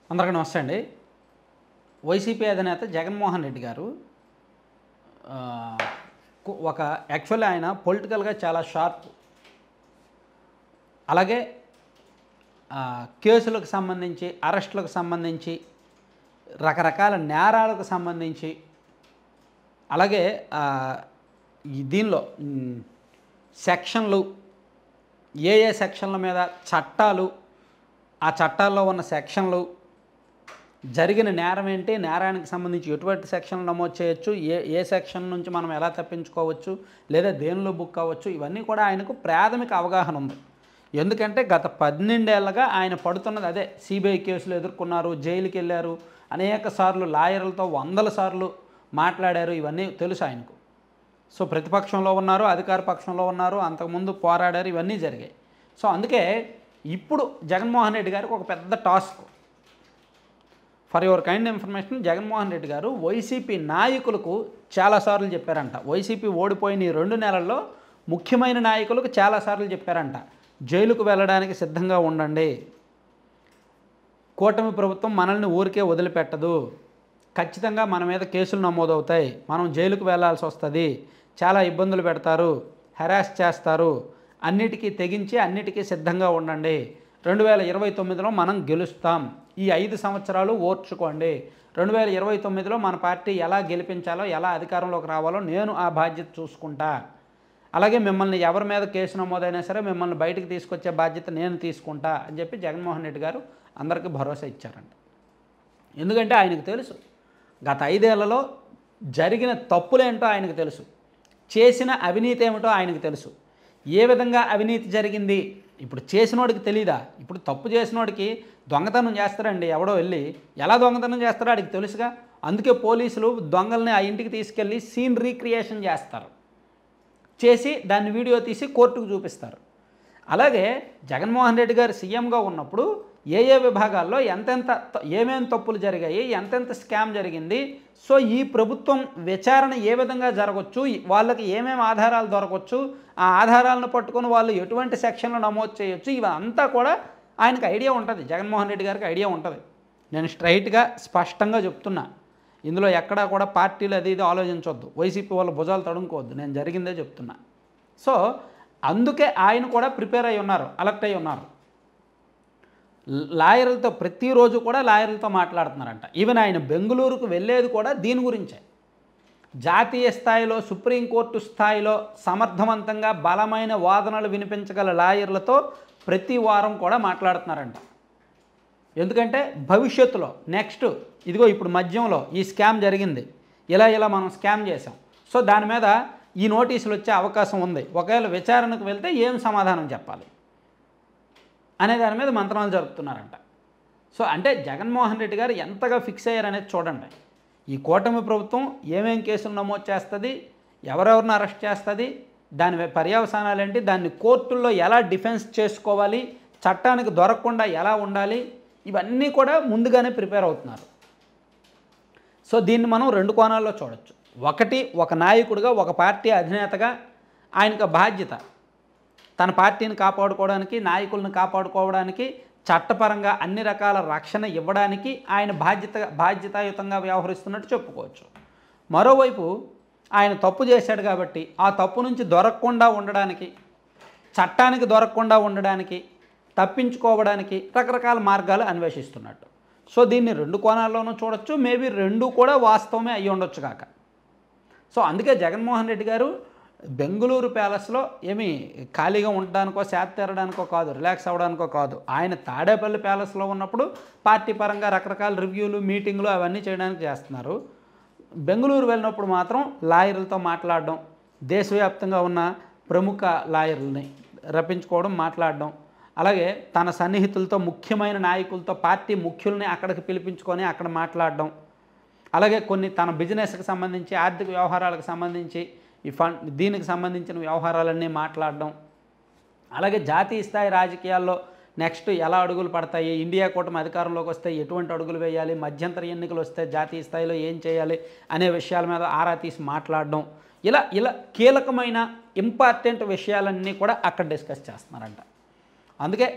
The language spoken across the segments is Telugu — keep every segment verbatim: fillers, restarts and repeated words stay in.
అందరికీ నమస్తే అండి. వైసీపీ అధినేత జగన్మోహన్ రెడ్డి గారు ఒక యాక్చువల్లీ ఆయన పొలిటికల్గా చాలా షార్ప్. అలాగే కేసులకు సంబంధించి, అరెస్టులకు సంబంధించి, రకరకాల నేరాలకు సంబంధించి, అలాగే దీనిలో సెక్షన్లు, ఏ ఏ సెక్షన్ల మీద చట్టాలు, ఆ చట్టాల్లో ఉన్న సెక్షన్లు, జరిగిన నేరం ఏంటి, నేరానికి సంబంధించి ఎటువంటి సెక్షన్లు నమోదు చేయొచ్చు, ఏ ఏ సెక్షన్ నుంచి మనం ఎలా తప్పించుకోవచ్చు, లేదా దేనిలో బుక్ అవ్వచ్చు, ఇవన్నీ కూడా ఆయనకు ప్రాథమిక అవగాహన ఉంది. ఎందుకంటే గత పన్నెండేళ్లుగా ఆయన పడుతున్నది అదే. సిబిఐ కేసులు ఎదుర్కొన్నారు, జైలుకి వెళ్ళారు, అనేక సార్లు లాయర్లతో వందల సార్లు మాట్లాడారు, ఇవన్నీ తెలుసు ఆయనకు. సో ప్రతిపక్షంలో ఉన్నారు, అధికార పక్షంలో ఉన్నారు, అంతకుముందు పోరాడారు, ఇవన్నీ జరిగాయి. సో అందుకే ఇప్పుడు జగన్మోహన్ రెడ్డి గారికి ఒక పెద్ద task. For your kind information, Jaganmohan Reddy గారు వైసీపీ నాయకులకు చాలాసార్లు చెప్పారంట. వైసీపీ ఓడిపోయిన ఈ రెండు నెలల్లో ముఖ్యమైన నాయకులకు చాలాసార్లు చెప్పారంట, జైలుకు వెళ్ళడానికి సిద్ధంగా ఉండండి, కూటమి ప్రభుత్వం మనల్ని ఊరికే వదిలిపెట్టదు, ఖచ్చితంగా మన మీద కేసులు నమోదవుతాయి, మనం జైలుకు వెళ్ళాల్సి వస్తుంది, చాలా ఇబ్బందులు పెడతారు, హెరాస్ చేస్తారు, అన్నిటికీ తెగించి అన్నిటికీ సిద్ధంగా ఉండండి, రెండు వేల ఇరవై తొమ్మిదిలో మనం గెలుస్తాం, ఈ ఐదు సంవత్సరాలు ఓర్చుకోండి, రెండు వేల ఇరవై తొమ్మిదిలో మన పార్టీ ఎలా గెలిపించాలో, ఎలా అధికారంలోకి రావాలో నేను ఆ బాధ్యత చూసుకుంటా, అలాగే మిమ్మల్ని ఎవరి మీద కేసు నమోదైనా సరే మిమ్మల్ని బయటకు తీసుకొచ్చే బాధ్యత నేను తీసుకుంటా అని చెప్పి జగన్మోహన్ రెడ్డి గారు అందరికీ భరోసా ఇచ్చారంట. ఎందుకంటే ఆయనకు తెలుసు గత ఐదేళ్లలో జరిగిన తప్పులేంటో ఆయనకు తెలుసు, చేసిన అవినీతి ఏమిటో ఆయనకు తెలుసు, ఏ విధంగా అవినీతి జరిగింది. ఇప్పుడు చేసినోడికి తెలీదా? ఇప్పుడు తప్పు చేసినోడికి దొంగతనం చేస్తారండి, ఎవడో వెళ్ళి ఎలా దొంగతనం చేస్తారో ఆడికి తెలుసుగా. అందుకే పోలీసులు దొంగల్ని ఆ ఇంటికి తీసుకెళ్ళి సీన్ రీక్రియేషన్ చేస్తారు, చేసి దాన్ని వీడియో తీసి కోర్టుకు చూపిస్తారు. అలాగే జగన్మోహన్ రెడ్డి గారు సీఎంగా ఉన్నప్పుడు ఏ ఏ విభాగాల్లో ఎంతెంత ఏమేం తప్పులు జరిగాయి, ఎంతెంత స్కామ్ జరిగింది, సో ఈ ప్రభుత్వం విచారణ ఏ విధంగా జరగవచ్చు, వాళ్ళకి ఏమేమి ఆధారాలు దొరకవచ్చు, ఆ ఆధారాలను పట్టుకొని వాళ్ళు ఎటువంటి సెక్షన్లు నమోదు చేయొచ్చు, ఇవంతా కూడా ఆయనకు ఐడియా ఉంటుంది. జగన్మోహన్ రెడ్డి గారికి ఐడియా ఉంటుంది. నేను స్ట్రైట్గా స్పష్టంగా చెప్తున్నా, ఇందులో ఎక్కడా కూడా పార్టీలు అది ఇది ఆలోచించవద్దు, వైసీపీ వాళ్ళ భుజాలు తడుముకోవద్దు, నేను జరిగిందే చెప్తున్నా. సో అందుకే ఆయన కూడా ప్రిపేర్ అయి ఉన్నారు, అలర్ట్ అయి ఉన్నారు. లాయర్లతో ప్రతిరోజు కూడా లాయర్లతో మాట్లాడుతున్నారంట. ఈవెన్ ఆయన బెంగళూరుకు వెళ్ళేది కూడా దీని గురించే. జాతీయ స్థాయిలో, సుప్రీంకోర్టు స్థాయిలో సమర్థవంతంగా బలమైన వాదనలు వినిపించగల లాయర్లతో ప్రతి వారం కూడా మాట్లాడుతున్నారంట. ఎందుకంటే భవిష్యత్తులో నెక్స్ట్ ఇదిగో ఇప్పుడు మధ్యంలో ఈ స్కామ్ జరిగింది, ఇలా ఇలా మనం స్కామ్ చేసాం, సో దాని మీద ఈ నోటీసులు వచ్చే అవకాశం ఉంది, ఒకవేళ విచారణకు వెళ్తే ఏం సమాధానం చెప్పాలి అనే దాని మీద మంత్రాలు జరుపుతున్నారంట. సో అంటే జగన్మోహన్ రెడ్డి గారు ఎంతగా ఫిక్స్ అయ్యారనేది చూడండి. ఈ కూటమి ప్రభుత్వం ఏమేం కేసులు నమోదు చేస్తుంది, ఎవరెవరిని అరెస్ట్ చేస్తుంది, దాని పర్యవసానాలు ఏంటి, దాన్ని కోర్టుల్లో ఎలా డిఫెన్స్ చేసుకోవాలి, చట్టానికి దొరకకుండా ఎలా ఉండాలి, ఇవన్నీ కూడా ముందుగానే ప్రిపేర్ అవుతున్నారు. సో దీన్ని మనం రెండు కోణాల్లో చూడొచ్చు. ఒకటి, ఒక నాయకుడిగా, ఒక పార్టీ అధినేతగా ఆయనకు బాధ్యత తన పార్టీని కాపాడుకోవడానికి, నాయకులను కాపాడుకోవడానికి, చట్టపరంగా అన్ని రకాల రక్షణ ఇవ్వడానికి ఆయన బాధ్యత బాధ్యతాయుతంగా వ్యవహరిస్తున్నట్టు చెప్పుకోవచ్చు. మరోవైపు ఆయన తప్పు చేశాడు కాబట్టి ఆ తప్పు నుంచి దొరకకుండా ఉండడానికి, చట్టానికి దొరకకుండా ఉండడానికి, తప్పించుకోవడానికి రకరకాల మార్గాలు అన్వేషిస్తున్నట్టు. సో దీన్ని రెండు కోణాల్లోనూ చూడొచ్చు. మేబీ రెండు కూడా వాస్తవమే అయ్యి ఉండొచ్చు కాక. సో అందుకే జగన్మోహన్ రెడ్డి గారు బెంగళూరు ప్యాలెస్లో ఏమి ఖాళీగా ఉండడానికో, సేద తీరడానికో కాదు, రిలాక్స్ అవ్వడానికో కాదు, ఆయన తాడేపల్లి ప్యాలెస్లో ఉన్నప్పుడు పార్టీ పరంగా రకరకాల రివ్యూలు, మీటింగ్లు అవన్నీ చేయడానికి చేస్తున్నారు. బెంగళూరు వెళ్ళినప్పుడు మాత్రం లాయర్లతో మాట్లాడడం, దేశవ్యాప్తంగా ఉన్న ప్రముఖ లాయర్లని రప్పించుకోవడం, మాట్లాడడం, అలాగే తన సన్నిహితులతో, ముఖ్యమైన నాయకులతో, పార్టీ ముఖ్యుల్ని అక్కడికి పిలిపించుకొని అక్కడ మాట్లాడడం, అలాగే కొన్ని తన బిజినెస్కి సంబంధించి, ఆర్థిక వ్యవహారాలకు సంబంధించి, ఈ ఫండ్ దీనికి సంబంధించిన వ్యవహారాలన్నీ మాట్లాడడం, అలాగే జాతీయ స్థాయి రాజకీయాల్లో నెక్స్ట్ ఎలా అడుగులు పడతాయి, ఇండియా కూటమి అధికారంలోకి వస్తే ఎటువంటి అడుగులు వేయాలి, మధ్యంతర ఎన్నికలు వస్తే జాతీయ స్థాయిలో ఏం చేయాలి అనే విషయాల మీద ఆరా తీసి మాట్లాడడం, ఇలా ఇలా కీలకమైన ఇంపార్టెంట్ విషయాలన్నీ కూడా అక్కడ డిస్కస్ చేస్తున్నారంట. అందుకే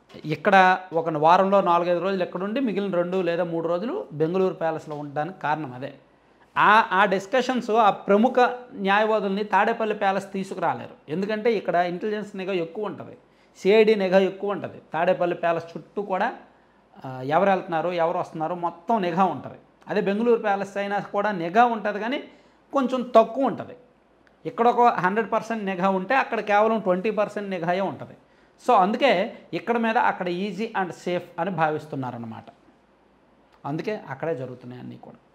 ఇక్కడ ఒక వారంలో నాలుగైదు రోజులు ఎక్కడుండి మిగిలిన రెండు లేదా మూడు రోజులు బెంగళూరు ప్యాలెస్లో ఉండడానికి కారణం అదే. ఆ ఆ డిస్కషన్స్ ఆ ప్రముఖ న్యాయవాదుల్ని తాడేపల్లి ప్యాలెస్ తీసుకురాలేరు. ఎందుకంటే ఇక్కడ ఇంటెలిజెన్స్ నిఘా ఎక్కువ ఉంటుంది, సిఐడి నిఘా ఎక్కువ ఉంటుంది. తాడేపల్లి ప్యాలెస్ చుట్టూ కూడా ఎవరు వెళ్తున్నారు ఎవరు వస్తున్నారు మొత్తం నిఘా ఉంటుంది. అదే బెంగళూరు ప్యాలెస్ అయినా కూడా నిఘా ఉంటుంది, కానీ కొంచెం తక్కువ ఉంటుంది. ఇక్కడ ఒక హండ్రెడ్ పర్సెంట్ నిఘా ఉంటే అక్కడ కేవలం ట్వంటీ పర్సెంట్ నిఘాయే ఉంటుంది. సో అందుకే ఇక్కడ మీద అక్కడ ఈజీ అండ్ సేఫ్ అని భావిస్తున్నారన్నమాట. అందుకే అక్కడే జరుగుతున్నాయి అన్నీ కూడా.